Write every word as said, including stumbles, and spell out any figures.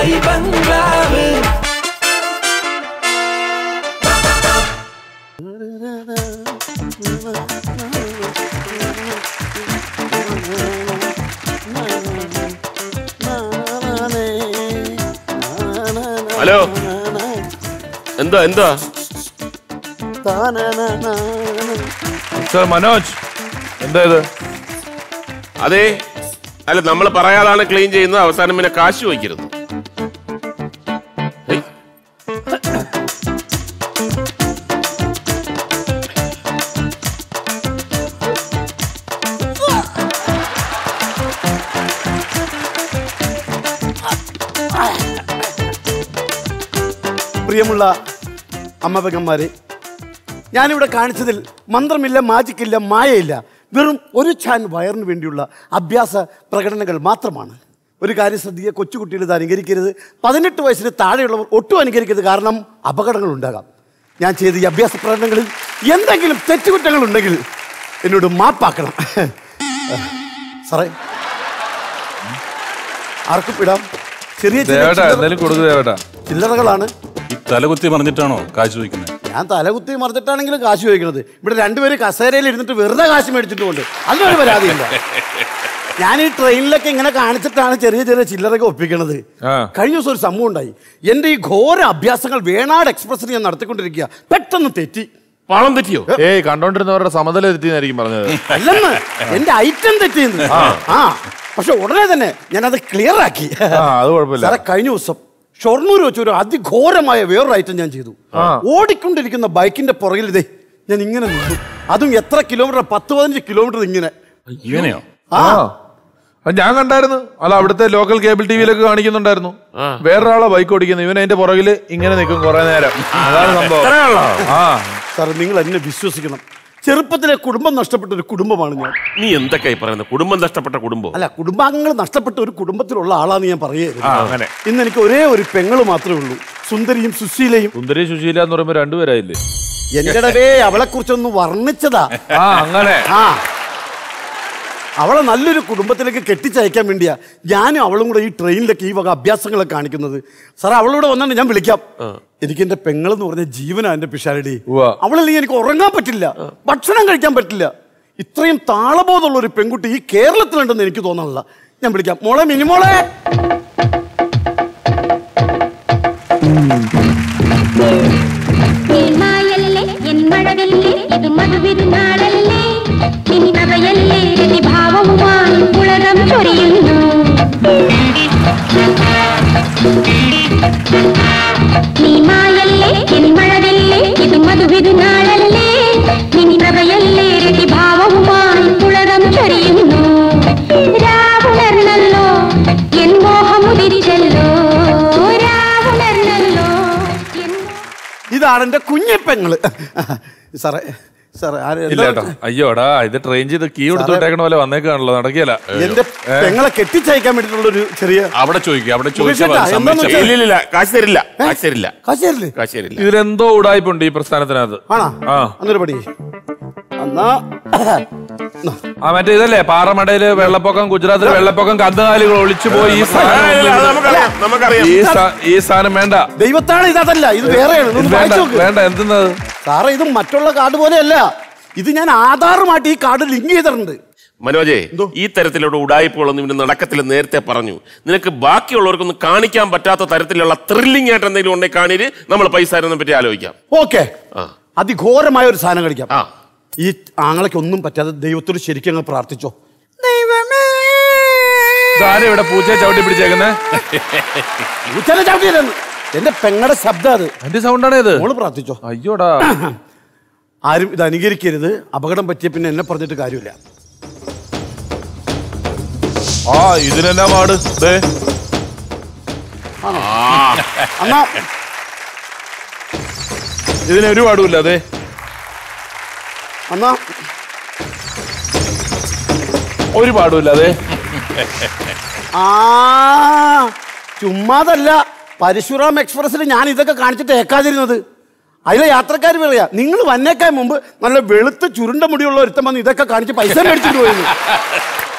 ബംഗ്ലാവ്. Hello, എന്താ എന്താ മനോജ്, എന്താ ഇത്? അതെ, അല്ല നമ്മൾ പറയാതാണ് ക്ലീൻ ചെയ്യുന്നത്. അവസാനം പിന്നെ കാശ് വയ്ക്കരുത്. പ്രിയമുള്ള അമ്മപെങ്ങന്മാരെ, ഞാനിവിടെ കാണിച്ചതിൽ മന്ത്രമില്ല, മാജിക്കില്ല, മായയില്ല. വെറും ഒരു ചാൻ വയറിന് വേണ്ടിയുള്ള അഭ്യാസ പ്രകടനങ്ങൾ മാത്രമാണ്. ഒരു കാര്യം ശ്രദ്ധിക്കുക, കൊച്ചുകുട്ടികൾ ഇത് അനുകരിക്കരുത്. പതിനെട്ട് വയസ്സിന് താഴെയുള്ളവർ ഒട്ടും അനുകരിക്കരുത്. കാരണം അപകടങ്ങൾ ഉണ്ടാകാം. ഞാൻ ചെയ്ത ഈ അഭ്യാസ പ്രകടനങ്ങളിൽ എന്തെങ്കിലും തെറ്റുകുറ്റങ്ങളുണ്ടെങ്കിൽ എന്നോട് മാപ്പാക്കണം. സാറേ, ആർക്കും ഇടാം. ചെറിയ ചില്ലറകളാണ്. തലകുത്തി മറിഞ്ഞിട്ടാണോ കാശ് ചോദിക്കുന്നത്? ഞാൻ തലകുത്തി മറിഞ്ഞിട്ടാണെങ്കിലും കാശ് ചോദിക്കുന്നത്. ഇവിടെ രണ്ടുപേര് കസേരയിൽ ഇരുന്നിട്ട് വെറുതെ കാശ് മേടിച്ചിട്ടുണ്ട്. അതിനൊരു പരാതിയില്ല. ഞാൻ ഈ ട്രെയിനിലൊക്കെ ഇങ്ങനെ കാണിച്ചിട്ടാണ് ചെറിയ ചെറിയ ചില്ലറൊക്കെ ഒപ്പിക്കണത്. കഴിഞ്ഞ ദിവസം ഒരു സംഭവം ഉണ്ടായി. എന്റെ ഈ ഘോര അഭ്യാസങ്ങൾ വേണാട് എക്സ്പ്രസിന് ഞാൻ നടത്തിക്കൊണ്ടിരിക്കുക. പെട്ടെന്ന് തെറ്റി. പാളം തെറ്റിയോ? ഏയ്, കണ്ടോണ്ടിരുന്നവരുടെ സമതല തെറ്റിന്നായിരിക്കും പറഞ്ഞത്. അല്ലെന്ന്, എന്റെ ഐറ്റം തെറ്റിയെന്ന്. ആ, പക്ഷെ ഉടനെ തന്നെ ഞാനത് ക്ലിയർ ആക്കി. അത് കുഴപ്പമില്ല. സാറേ, കഴിഞ്ഞ ദിവസം ഷൊർണൂർ വെച്ച് ഒരു അതിഘോരമായ വേറൊരു ഐറ്റം ഞാൻ ചെയ്തു. ഓടിക്കൊണ്ടിരിക്കുന്ന ബൈക്കിന്റെ പുറകിൽ ഇതേ ഞാൻ ഇങ്ങനെ നിന്നു. അതും എത്ര കിലോമീറ്റർ? പത്ത് പതിനഞ്ച് കിലോമീറ്റർ ഇങ്ങനെ. ഇങ്ങനെയോ? ആ, ഞാൻ കണ്ടായിരുന്നു. അല്ല, അവിടുത്തെ ലോക്കൽ കേബിൾ ടി വിയിലൊക്കെ കാണിക്കുന്നുണ്ടായിരുന്നു. വേറൊരാളെ ബൈക്ക് ഓടിക്കുന്നു, ഇവൻ അതിന്റെ പുറകില് ഇങ്ങനെ നിൽക്കും കുറെ നേരം. അതാണ് സംഭവം. ആ സാർ, നിങ്ങൾ എന്നെ വിശ്വസിക്കണം. ചെറുപ്പത്തിലെ കുടുംബം നഷ്ടപ്പെട്ട ഒരു കുടുംബമാണ് ഞാൻ. നീ എന്തൊക്കെയായി പറയുന്നത്? കുടുംബം നഷ്ടപ്പെട്ട കുടുംബം അല്ല, കുടുംബാംഗങ്ങൾ നഷ്ടപ്പെട്ട ഒരു കുടുംബത്തിലുള്ള ആളാന്ന് ഞാൻ പറയുന്നത്. ഇന്ന് എനിക്ക് ഒരേ ഒരു പെങ്ങള് മാത്രമേ ഉള്ളൂ, സുന്ദരിയും സുശീലയും. സുന്ദരി സുശീല എന്ന് പറയുമ്പോ രണ്ടുപേരായില്ലേ? എന്റെ അവളെ കുറിച്ചൊന്ന് വർണ്ണിച്ചതാ. അങ്ങനെ. ആ, അവളെ നല്ലൊരു കുടുംബത്തിലേക്ക് കെട്ടിച്ചയക്കാൻ വേണ്ടിയാ ഞാനും അവളും കൂടെ ഈ ട്രെയിനിലൊക്കെ ഈ വക അഭ്യാസങ്ങളൊക്കെ കാണിക്കുന്നത്. സാറേ, അവളൂടെ വന്നിട്ട് ഞാൻ വിളിക്കാം. എനിക്ക് എന്റെ പെങ്ങളെന്ന് പറഞ്ഞ ജീവനാ എന്റെ പിഷാരടി. അവളില്ലെങ്കിൽ എനിക്ക് ഉറങ്ങാൻ പറ്റില്ല, ഭക്ഷണം കഴിക്കാൻ പറ്റില്ല. ഇത്രയും താളബോധമുള്ള ഒരു പെൺകുട്ടി ഈ കേരളത്തിലുണ്ടെന്ന് എനിക്ക് തോന്നാനില്ല. ഞാൻ വിളിക്കാം. മോളെ, മിനിമോളെ. ഇതാണ് എന്റെ കുഞ്ഞിപ്പെങ്ങള്. സാറേ, അയ്യോടാ, ഇത് ട്രെയിൻ ചെയ്ത് കീ കൊടുത്തോട്ടേക്കണ പോലെ വന്നേക്കാണല്ലോ. നടക്കില്ല. എന്റെ പെങ്ങളെ കെട്ടിച്ചയക്കാൻ വേണ്ടിയിട്ടുള്ള ഒരു ചെറിയ അവിടെ ചോദിക്കും. അവിടെ ഇതിലെന്തോ ഉടായ്പുണ്ട് ഈ പ്രസ്ഥാനത്തിനകത്ത്. ആണോ? അന്നൊരു പടി. എന്നാ ആ, മറ്റേ ഇതല്ലേ പാറമടയില് വെള്ളപ്പൊക്കം, ഗുജറാത്തില് വെള്ളപ്പൊക്കം, കന്നുകാലികൾ ഒളിച്ചു പോയി. ഈ സാധനം വേണ്ട. ദൈവത്താണ് ഇതല്ല, ഇത് വേറെയാണ്. വേണ്ട. എന്തെന്നത് സാറേ, ഇത് മറ്റുള്ള കാർഡ് പോലെയല്ല. ഇത് ഞാൻ ആധാറുമായിട്ട് ഈ കാർഡ് ലിങ്ക് ചെയ്തിട്ടുണ്ട്. മനോജേ, ഈ തരത്തിലുള്ള ഉടായ്പകളൊന്നും ഇവന് നടക്കത്തില്ല. നേരത്തെ പറഞ്ഞു. നിനക്ക് ബാക്കിയുള്ളവർക്കൊന്നും കാണിക്കാൻ പറ്റാത്ത തരത്തിലുള്ള ത്രില്ലിംഗ് ആയിട്ട് എന്തെങ്കിലും ഉണ്ടെങ്കിൽ കാണീര് നമ്മൾ പൈസ തരുന്നതിനെ പറ്റി ആലോചിക്കാം. ഓക്കെ, അതിഘോരമായ ഒരു സാധനം കളിക്കാം. ഈ ആങ്ങളൊക്കെ ഒന്നും പറ്റാതെ ദൈവത്തോട് ശരിക്കും അങ്ങ് പ്രാർത്ഥിച്ചോ. ദൈവമേ, ഇവിടെ പൂച്ചയെ ചവിട്ടി പിടിച്ചേക്കുന്നേ. പൂച്ചനെ ചവിട്ടിയില്ലെന്ന് എന്റെ പെങ്ങളുടെ ശബ്ദം. അത് എന്റെ സൗണ്ടാണ് ഇത്. മോള് പ്രാർത്ഥിച്ചോ. അയ്യോടാ, ആരും ഇത് അനുകരിക്കരുത്. അപകടം പറ്റിയ പിന്നെ എന്നെ പറഞ്ഞിട്ട് കാര്യമില്ല. ആ, ഇതിനെന്നാ പാട്? എന്നാ ഇതിനൊരു പാടുമില്ല. അതെ, എന്നാ ഒരു പാടുമില്ല. അതെ, ആ, ചുമ്മാതല്ല. പരശുറാം എക്സ്പ്രസിൽ ഞാൻ ഇതൊക്കെ കാണിച്ചിട്ട് ഏക്കാതിരുന്നത്. അതിലെ യാത്രക്കാർ പറയാ, നിങ്ങൾ വന്നേക്കാൻ മുമ്പ് നല്ല വെളുത്ത് ചുരുണ്ട മുടിയുള്ള ഒരുത്തം വന്ന് ഇതൊക്കെ കാണിച്ച് പൈസ മേടിച്ചിട്ട് പോയിരുന്നു.